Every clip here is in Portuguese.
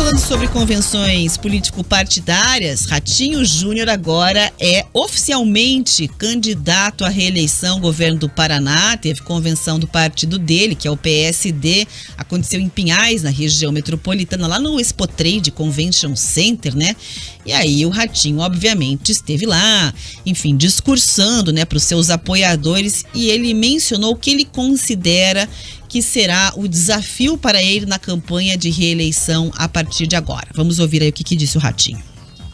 falando sobre convenções político-partidárias, Ratinho Júnior agora é oficialmente candidato à reeleição ao governo do Paraná. Teve convenção do partido dele, que é o PSD, aconteceu em Pinhais, na região metropolitana, lá no Expo Trade Convention Center, né? E aí o Ratinho, obviamente, esteve lá, enfim, discursando, né, para os seus apoiadores, e ele mencionou o que ele considera que será o desafio para ele na campanha de reeleição a partir de agora. Vamos ouvir aí o que disse o Ratinho.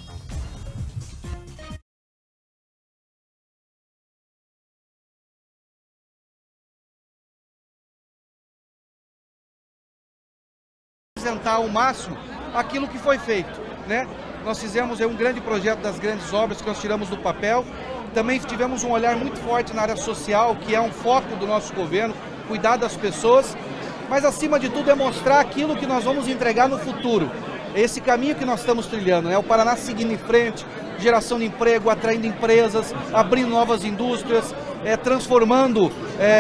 Apresentar ao máximo aquilo que foi feito, né? Nós fizemos um grande projeto das grandes obras que nós tiramos do papel. Também tivemos um olhar muito forte na área social, que é um foco do nosso governo, cuidar das pessoas, mas acima de tudo é mostrar aquilo que nós vamos entregar no futuro. Esse caminho que nós estamos trilhando, né? O Paraná seguindo em frente, geração de emprego, atraindo empresas, abrindo novas indústrias, transformando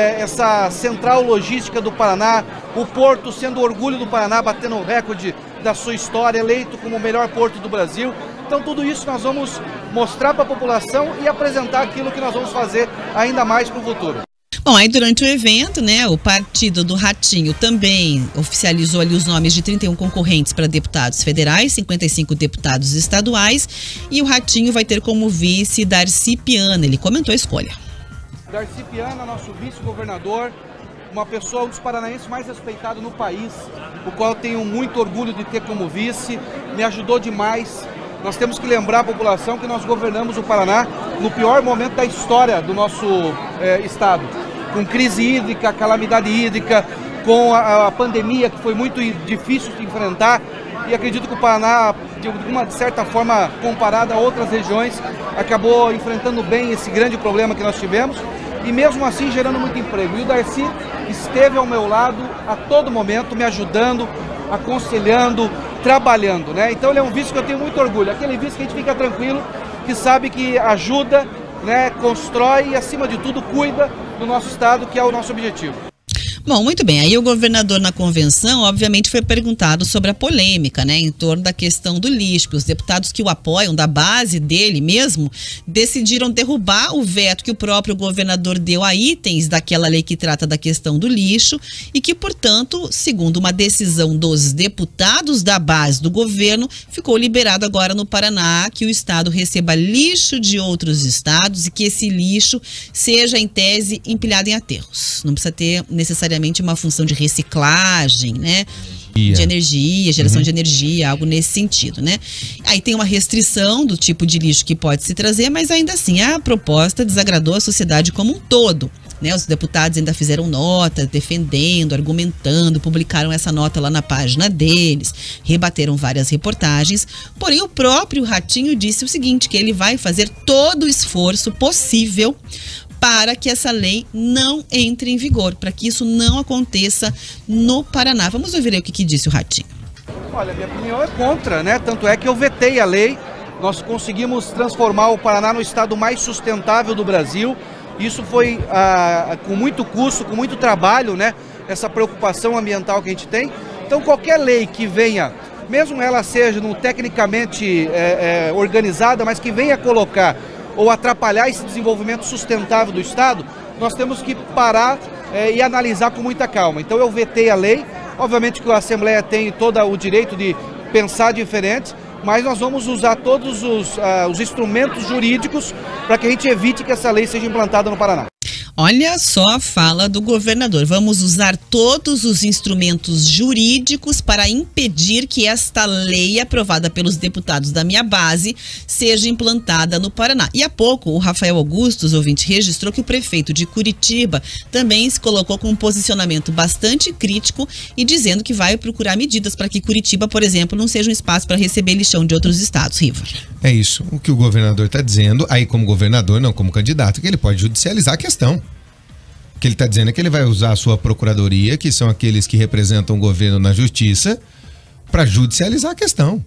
essa central logística do Paraná, o porto sendo orgulho do Paraná, batendo o recorde da sua história, eleito como o melhor porto do Brasil. Então tudo isso nós vamos mostrar para a população e apresentar aquilo que nós vamos fazer ainda mais para o futuro. Bom, aí durante o evento, né, o partido do Ratinho também oficializou ali os nomes de 31 concorrentes para deputados federais, 55 deputados estaduais, e o Ratinho vai ter como vice Darcy Piana. Ele comentou a escolha. Darcy Piana, nosso vice-governador, uma pessoa, um dos paranaenses mais respeitados no país, o qual eu tenho muito orgulho de ter como vice, me ajudou demais. Nós temos que lembrar a população que nós governamos o Paraná no pior momento da história do nosso estado, com crise hídrica, calamidade hídrica, com a pandemia que foi muito difícil de enfrentar, e acredito que o Paraná, de uma certa forma, comparado a outras regiões, acabou enfrentando bem esse grande problema que nós tivemos, e mesmo assim gerando muito emprego. E o Darcy esteve ao meu lado a todo momento, me ajudando, aconselhando, trabalhando, né? Então ele é um vice que eu tenho muito orgulho, aquele vice que a gente fica tranquilo, que sabe que ajuda, né, constrói e, acima de tudo, cuida do nosso estado, que é o nosso objetivo. Bom, muito bem. Aí o governador na convenção, obviamente, foi perguntado sobre a polêmica, né, em torno da questão do lixo, que os deputados que o apoiam, da base dele mesmo, decidiram derrubar o veto que o próprio governador deu a itens daquela lei que trata da questão do lixo e que, portanto, segundo uma decisão dos deputados da base do governo, ficou liberado agora no Paraná que o estado receba lixo de outros estados e que esse lixo seja, em tese, empilhado em aterros. Não precisa ter necessariamente uma função de reciclagem, né? De energia, geração de energia, algo nesse sentido, né? Aí tem uma restrição do tipo de lixo que pode se trazer, mas ainda assim a proposta desagradou a sociedade como um todo, né? Os deputados ainda fizeram notas defendendo, argumentando, publicaram essa nota lá na página deles, rebateram várias reportagens, porém o próprio Ratinho disse o seguinte, que ele vai fazer todo o esforço possível para que essa lei não entre em vigor, para que isso não aconteça no Paraná. Vamos ouvir aí o que disse o Ratinho. Olha, minha opinião é contra, né? Tanto é que eu vetei a lei, nós conseguimos transformar o Paraná no estado mais sustentável do Brasil. Isso foi com muito custo, com muito trabalho, né? Essa preocupação ambiental que a gente tem. Então qualquer lei que venha, mesmo ela seja tecnicamente organizada, mas que venha colocar ou atrapalhar esse desenvolvimento sustentável do estado, nós temos que parar e analisar com muita calma. Então eu vetei a lei, obviamente que a Assembleia tem todo o direito de pensar diferente, mas nós vamos usar todos os instrumentos jurídicos para que a gente evite que essa lei seja implantada no Paraná. Olha só a fala do governador. Vamos usar todos os instrumentos jurídicos para impedir que esta lei aprovada pelos deputados da minha base seja implantada no Paraná. E há pouco o Rafael Augustos, ouvinte, registrou que o prefeito de Curitiba também se colocou com um posicionamento bastante crítico e dizendo que vai procurar medidas para que Curitiba, por exemplo, não seja um espaço para receber lixão de outros estados. Riva. É isso. O que o governador está dizendo, aí como governador, não como candidato, que ele pode judicializar a questão. O que ele está dizendo é que ele vai usar a sua procuradoria, que são aqueles que representam o governo na justiça, para judicializar a questão.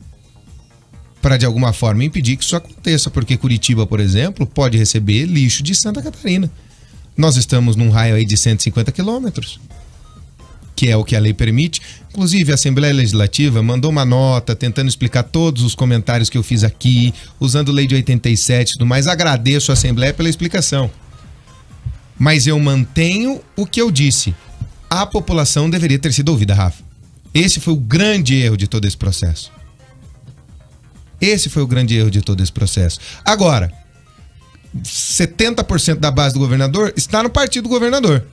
Para, de alguma forma, impedir que isso aconteça. Porque Curitiba, por exemplo, pode receber lixo de Santa Catarina. Nós estamos num raio aí de 150 quilômetros. que é o que a lei permite. Inclusive, a Assembleia Legislativa mandou uma nota tentando explicar todos os comentários que eu fiz aqui, usando lei de 87 e tudo mais. Agradeço a Assembleia pela explicação. Mas eu mantenho o que eu disse. A população deveria ter sido ouvida, Rafa. Esse foi o grande erro de todo esse processo. Esse foi o grande erro de todo esse processo. Agora, 70% da base do governador está no partido do governador.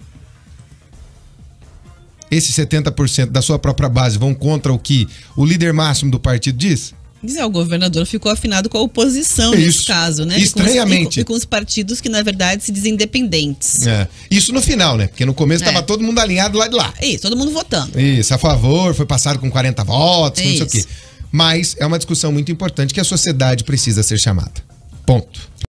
Esses 70% da sua própria base vão contra o que o líder máximo do partido diz? O governador ficou afinado com a oposição nesse caso, né? Estranhamente. E com os partidos que, na verdade, se dizem independentes. Isso no final, né? Porque no começo estava todo mundo alinhado lá de lá. Isso, todo mundo votando. Isso, a favor, foi passado com 40 votos, não sei o quê. Mas é uma discussão muito importante que a sociedade precisa ser chamada. Ponto.